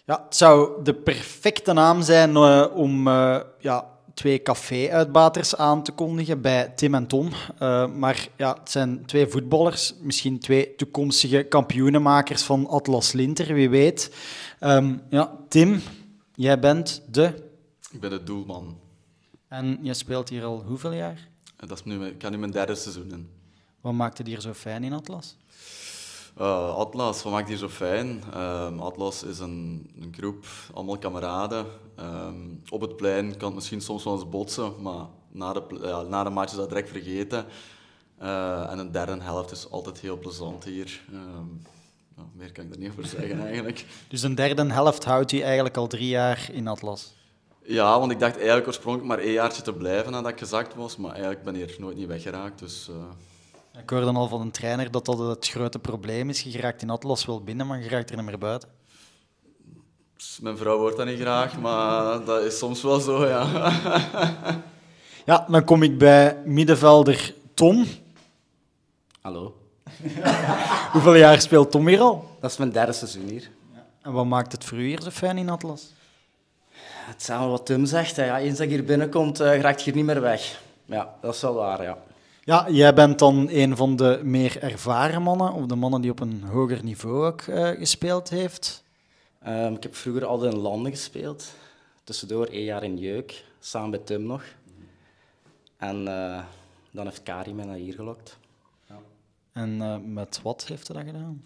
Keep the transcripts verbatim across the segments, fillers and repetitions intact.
Ja, het zou de perfecte naam zijn uh, om uh, ja, twee café-uitbaters aan te kondigen bij Tim en Tom. Uh, maar ja, het zijn twee voetballers, misschien twee toekomstige kampioenenmakers van Atlas Linter, wie weet. Um, ja, Tim, jij bent de... Ik ben de doelman. En je speelt hier al hoeveel jaar? Dat is nu, ik ga nu mijn derde seizoen in. Wat maakt het hier zo fijn in Atlas? Uh, Atlas, wat maakt hier zo fijn? Uh, Atlas is een, een groep, allemaal kameraden. Uh, op het plein kan het misschien soms wel eens botsen, maar na de, ja, na de match is dat direct vergeten. Uh, en de derde helft is altijd heel plezant hier. Uh, ja, meer kan ik er niet over zeggen eigenlijk. Dus een derde helft houdt u eigenlijk al drie jaar in Atlas? Ja, want ik dacht eigenlijk oorspronkelijk maar één jaartje te blijven nadat ik gezakt was, maar eigenlijk ben ik hier nooit niet weggeraakt. Dus, uh... Ik hoorde al van een trainer dat dat het grote probleem is. Je geraakt in Atlas wel binnen, maar je raakt er niet meer buiten. Mijn vrouw hoort dat niet graag, maar dat is soms wel zo, ja. Ja, dan kom ik bij middenvelder Tom. Hallo. Hoeveel jaar speelt Tom hier al? Dat is mijn derde seizoen hier. En wat maakt het voor u hier zo fijn in Atlas? Het is allemaal wat Tim zegt. Hè. Ja, eens dat je hier binnenkomt, uh, raakt je hier niet meer weg. Ja, dat is wel waar, ja. Ja, jij bent dan een van de meer ervaren mannen, of de mannen die op een hoger niveau ook uh, gespeeld heeft. Um, ik heb vroeger altijd in Landen gespeeld. Tussendoor één jaar in Jeuk, samen met Tim nog. En uh, dan heeft Kari mij naar hier gelokt. Ja. En uh, met wat heeft hij dat gedaan?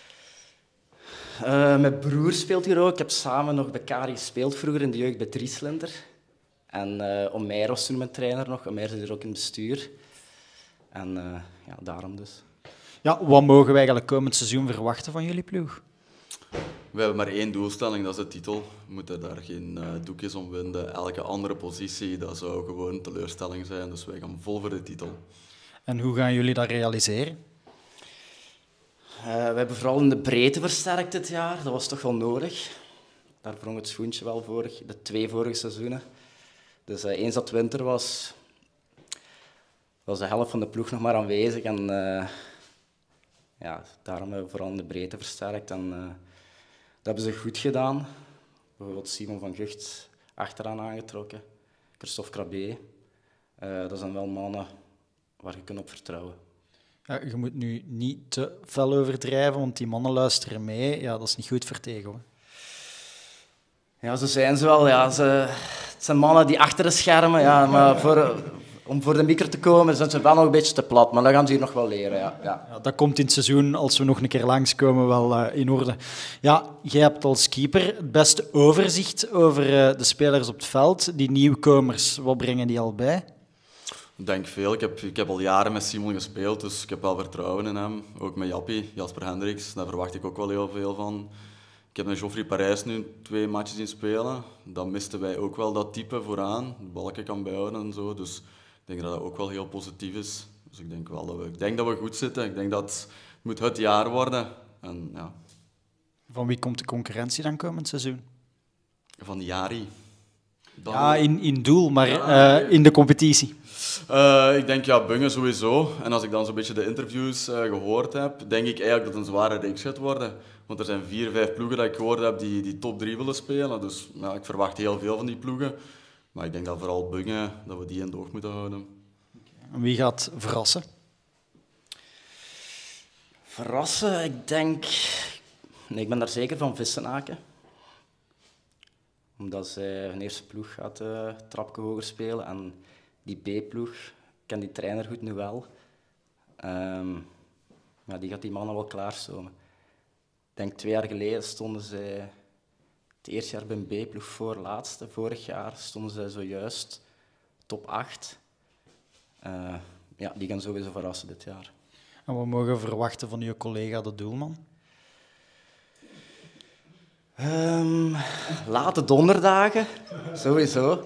Uh, mijn broer speelt hier ook. Ik heb samen nog bij Kari gespeeld vroeger in de jeugd bij Drieslinder. En uh, Omer was toen mijn trainer nog. Omer zit er ook in het bestuur. En uh, ja, daarom dus. Ja, wat mogen we eigenlijk komend seizoen verwachten van jullie ploeg? We hebben maar één doelstelling, dat is de titel. We moeten daar geen uh, doekjes om winden. Elke andere positie, dat zou gewoon een teleurstelling zijn. Dus wij gaan vol voor de titel. En hoe gaan jullie dat realiseren? Uh, we hebben vooral in de breedte versterkt dit jaar. Dat was toch wel nodig. Daar wrong het schoentje wel vorig, de twee vorige seizoenen. Dus uh, eens dat het winter was, was de helft van de ploeg nog maar aanwezig. En uh, ja, daarom hebben we vooral in de breedte versterkt. En uh, dat hebben ze goed gedaan. Bijvoorbeeld Simon van Gucht achteraan aangetrokken. Christophe Crabé. Uh, dat zijn wel mannen waar je kunt op vertrouwen. Ja, je moet nu niet te fel overdrijven, want die mannen luisteren mee. Ja, dat is niet goed voor Tego. Ja, zo zijn ze wel. Ja. Ze, het zijn mannen die achter de schermen, ja, maar voor, om voor de micro te komen zijn ze wel nog een beetje te plat. Maar dat gaan ze hier nog wel leren. Ja. Ja. Ja, dat komt in het seizoen, als we nog een keer langskomen, wel uh, in orde. Ja, jij hebt als keeper het beste overzicht over uh, de spelers op het veld. Die nieuwkomers, wat brengen die al bij? Ik denk veel. Ik heb, ik heb al jaren met Simon gespeeld, dus ik heb wel vertrouwen in hem. Ook met Jappie, Jasper Hendricks, daar verwacht ik ook wel heel veel van. Ik heb met Geoffrey Parijs nu twee matches zien spelen. Dan misten wij ook wel dat type vooraan. De balken kan bijhouden en zo. Dus ik denk dat dat ook wel heel positief is. Dus ik denk wel dat we, ik denk dat we goed zitten. Ik denk dat het moet het jaar worden. En, ja. Van wie komt de concurrentie dan komend seizoen? Van Jari. Dan... Ja, in, in doel, maar ja, uh, in de competitie. Uh, ik denk ja, Bunge sowieso. En als ik dan zo'n beetje de interviews uh, gehoord heb, denk ik eigenlijk dat het een zware reeks gaat worden. Want er zijn vier, vijf ploegen dat ik gehoord heb die, die top drie willen spelen. Dus ja, ik verwacht heel veel van die ploegen. Maar ik denk dat vooral Bunge, dat we die in de oog moeten houden. En wie gaat verrassen? Verrassen? Ik denk... Nee, ik ben daar zeker van Vissenaken. Omdat zij hun eerste ploeg gaat uh, trapje hoger spelen. En die B-ploeg, ik ken die trainer goed nu wel. Um, ja, die gaat die mannen wel klaarstomen. Ik denk twee jaar geleden stonden zij het eerste jaar bij een B-ploeg voor laatste. Vorig jaar stonden zij zojuist top acht. Uh, ja, die gaan sowieso verrassen dit jaar. En wat mogen we verwachten van uw collega de doelman? Um, late donderdagen, sowieso.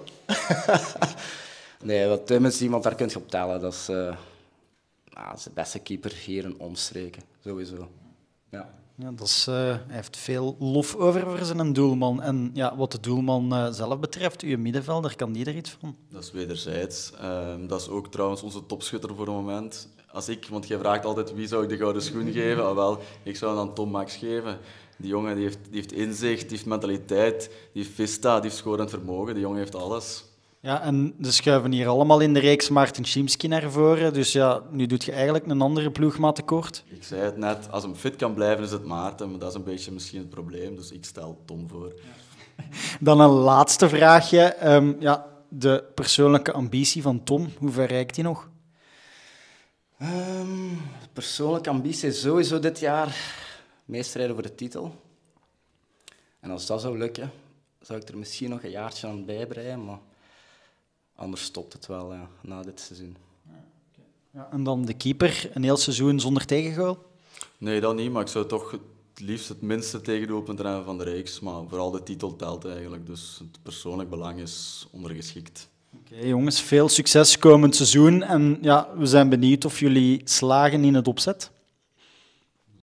Nee, wat Tim is iemand, daar kun je op tellen. Dat is, uh, nou, dat is de beste keeper hier in omstreken, sowieso. Ja. Ja, dat is, uh, hij heeft veel lof over voor zijn doelman. En ja, wat de doelman uh, zelf betreft, uw middenvelder, kan die er iets van? Dat is wederzijds. Uh, dat is ook trouwens onze topschutter voor het moment. Als ik, want jij vraagt altijd wie zou ik de gouden schoen geven. Ah, wel, ik zou dan Tom Max geven. Die jongen die heeft, die heeft inzicht, die heeft mentaliteit, die heeft vista, die heeft scorend vermogen. Die jongen heeft alles. Ja, en ze schuiven hier allemaal in de reeks Maarten Cimski naar voren. Dus ja, nu doet je eigenlijk een andere ploegmaat tekort. Ik zei het net, als hem fit kan blijven is het Maarten, maar dat is een beetje misschien het probleem. Dus ik stel Tom voor. Ja. Dan een laatste vraagje. Um, ja, de persoonlijke ambitie van Tom, hoe ver reikt die nog? Um, de persoonlijke ambitie is sowieso dit jaar meestrijden voor de titel. En als dat zou lukken, zou ik er misschien nog een jaartje aan bijbreien, maar anders stopt het wel ja, na dit seizoen. Ja, en dan de keeper, een heel seizoen zonder tegengoal? Nee, dat niet, maar ik zou toch het liefst het minste tegendoelpunt hebben van de reeks. Maar vooral de titel telt eigenlijk, dus het persoonlijk belang is ondergeschikt. Oké, okay, jongens, veel succes komend seizoen. En ja, we zijn benieuwd of jullie slagen in het opzet.